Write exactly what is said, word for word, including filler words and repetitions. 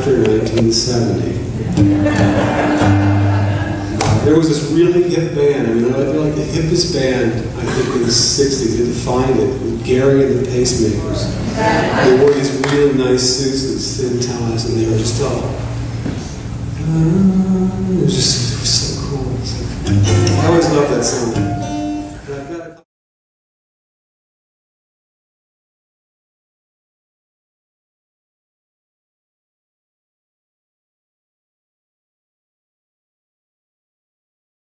after nineteen seventy. There was this really hip band. I mean, they're like the hippest band, I think, in the sixties. They defined it with Gerry and the Pacemakers. They wore these really nice suits, these thin ties, and they were just all. Uh, it was just it was so cool. Like, I always loved that song.